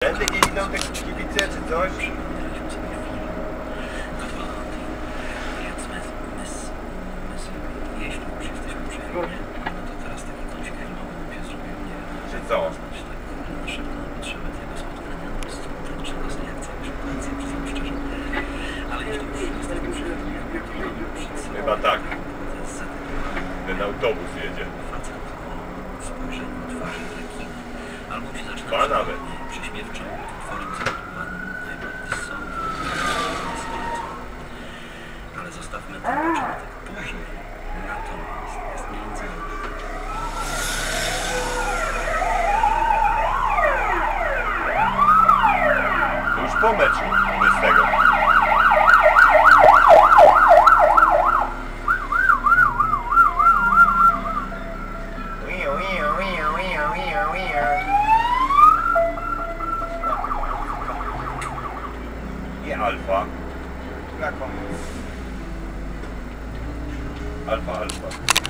Tędy nie idą te kibice czy coś? Jeśli już jesteśmy przekonani, no to teraz taki kącik filmowy się zrobił, nie wiem. Czy co? Na szybko na potrzeby tego spotkania, po prostu to nas nie akcja, akcja, przyznam szczerze. Ale jeśli już jesteśmy przekonani, to Chyba tak. to jest Ten autobus jedzie. facet o spojrzeniu twarzy rekina. Albo się zaczyna Dwa nawet. prześmiewczym utworem zatytułowanym najbardziej sąd. Ale zostawmy ten początek później. Natomiast jest między innymi To już po meczu bez tego. I alfa. Jaką? Alfa.